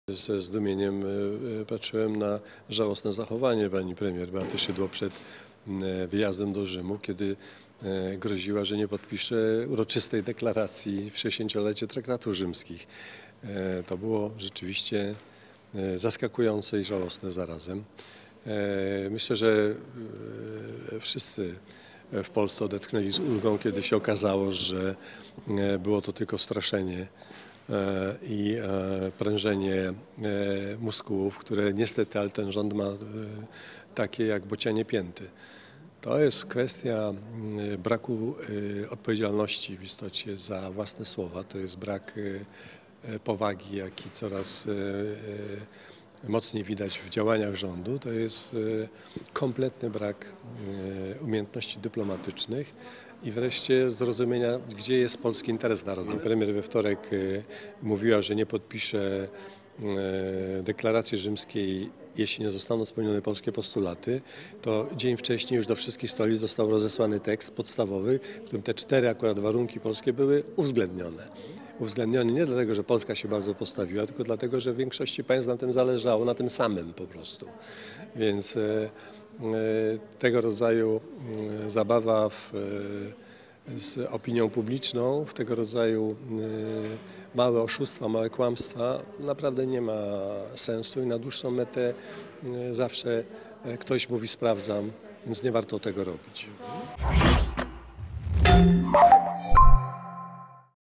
Ze zdumieniem patrzyłem na żałosne zachowanie pani premier Beaty Szydło przed wyjazdem do Rzymu, kiedy groziła, że nie podpisze uroczystej deklaracji w 60-lecie traktatów rzymskich. To było rzeczywiście zaskakujące i żałosne zarazem. Myślę, że wszyscy w Polsce odetchnęli z ulgą, kiedy się okazało, że było to tylko straszenie i prężenie muskułów, które niestety, ale ten rząd ma takie jak bocianie pięty. To jest kwestia braku odpowiedzialności w istocie za własne słowa, to jest brak powagi, jaki coraz mocniej widać w działaniach rządu, to jest kompletny brak umiejętności dyplomatycznych i wreszcie zrozumienia, gdzie jest polski interes narodowy. Premier we wtorek mówiła, że nie podpisze deklaracji rzymskiej, jeśli nie zostaną spełnione polskie postulaty, to dzień wcześniej już do wszystkich stolic został rozesłany tekst podstawowy, w którym te 4 akurat warunki polskie były uwzględnione. Uwzględnione nie dlatego, że Polska się bardzo postawiła, tylko dlatego, że w większości państw na tym zależało, na tym samym po prostu. Więc tego rodzaju zabawa z opinią publiczną, w tego rodzaju małe oszustwa, małe kłamstwa naprawdę nie ma sensu i na dłuższą metę zawsze ktoś mówi sprawdzam, więc nie warto tego robić.